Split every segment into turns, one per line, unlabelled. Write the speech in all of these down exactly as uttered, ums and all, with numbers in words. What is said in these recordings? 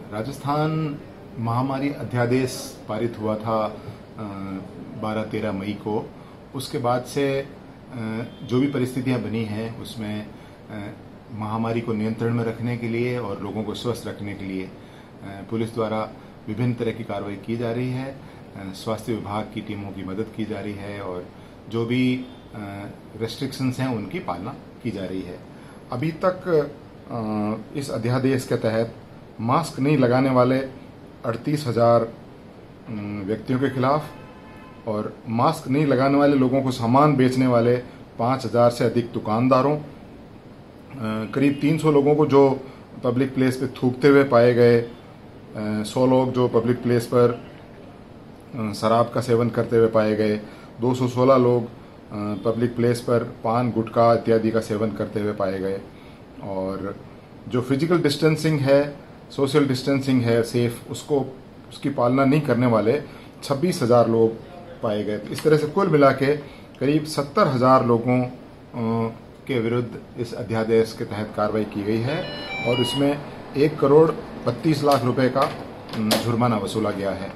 राजस्थान महामारी अध्यादेश पारित हुआ था बारह तेरह मई को। उसके बाद से जो भी परिस्थितियां बनी हैं उसमें महामारी को नियंत्रण में रखने के लिए और लोगों को स्वस्थ रखने के लिए पुलिस द्वारा विभिन्न तरह की कार्रवाई की जा रही है। स्वास्थ्य विभाग की टीमों की मदद की जा रही है और जो भी रेस्ट्रिक्शंस हैं उनकी पालना की जा रही है। अभी तक इस अध्यादेश के तहत मास्क नहीं लगाने वाले अड़तीस हजार व्यक्तियों के खिलाफ और मास्क नहीं लगाने वाले लोगों को सामान बेचने वाले पाँच हजार से अधिक दुकानदारों, करीब तीन सौ लोगों को जो पब्लिक प्लेस पे थूकते हुए पाए गए, सौ लोग जो पब्लिक प्लेस पर शराब का सेवन करते हुए पाए गए, दो सौ सोलह लोग पब्लिक प्लेस पर पान गुटखा इत्यादि का सेवन करते हुए पाए गए और जो फिजिकल डिस्टेंसिंग है, सोशल डिस्टेंसिंग है सेफ, उसको उसकी पालना नहीं करने वाले छब्बीस हजार लोग पाए गए। तो इस तरह से कुल मिला के करीब सत्तर हजार लोगों के विरुद्ध इस अध्यादेश के तहत कार्रवाई की गई है और इसमें एक करोड़ बत्तीस लाख रुपए का जुर्माना वसूला गया है।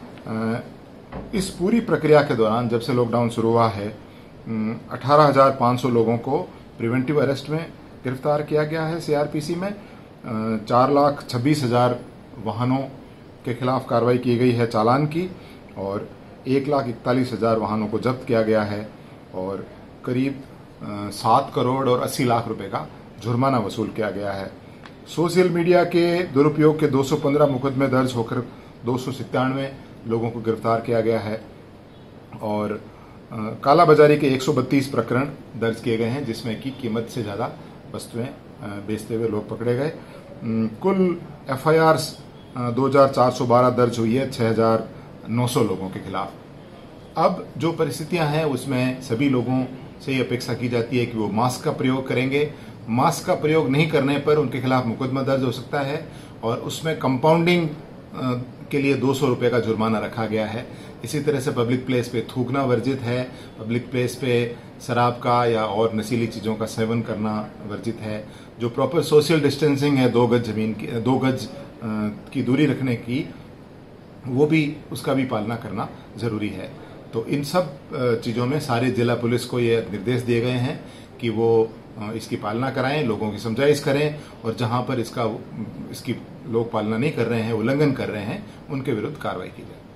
इस पूरी प्रक्रिया के दौरान जब से लॉकडाउन शुरू हुआ है अठारह हजार पाँच सौ लोगों को प्रिवेंटिव अरेस्ट में गिरफ्तार किया गया है सीआरपीसी में। चार लाख छब्बीस हजार वाहनों के खिलाफ कार्रवाई की गई है चालान की और एक लाख इकतालीस हजार वाहनों को जब्त किया गया है और करीब सात करोड़ और अस्सी लाख रुपए का जुर्माना वसूल किया गया है। सोशल मीडिया के दुरुपयोग के दो सौ पंद्रह मुकदमे दर्ज होकर दो सौ सित्तानवे लोगों को गिरफ्तार किया गया है और कालाबाजारी के एक सौ बत्तीस प्रकरण दर्ज किए गए हैं जिसमें की कीमत से ज्यादा वस्तुएं बेचते हुए लोग पकड़े गए। कुल एफआईआर्स दो हजार चार सौ बारह दर्ज हुई है छह हजार नौ सौ लोगों के खिलाफ। अब जो परिस्थितियां हैं उसमें सभी लोगों से ये अपेक्षा की जाती है कि वो मास्क का प्रयोग करेंगे। मास्क का प्रयोग नहीं करने पर उनके खिलाफ मुकदमा दर्ज हो सकता है और उसमें कंपाउंडिंग के लिए दो सौ रुपए का जुर्माना रखा गया है। इसी तरह से पब्लिक प्लेस पे थूकना वर्जित है, पब्लिक प्लेस पे शराब का या और नशीली चीजों का सेवन करना वर्जित है। जो प्रॉपर सोशल डिस्टेंसिंग है दो गज जमीन की दो गज की दूरी रखने की, वो भी उसका भी पालना करना जरूरी है। तो इन सब चीजों में सारे जिला पुलिस को ये निर्देश दिए गए हैं कि वो इसकी पालना कराएं, लोगों की समझाइश करें और जहां पर इसका इसकी लोग पालना नहीं कर रहे हैं, उल्लंघन कर रहे हैं, उनके विरुद्ध कार्रवाई की जाए।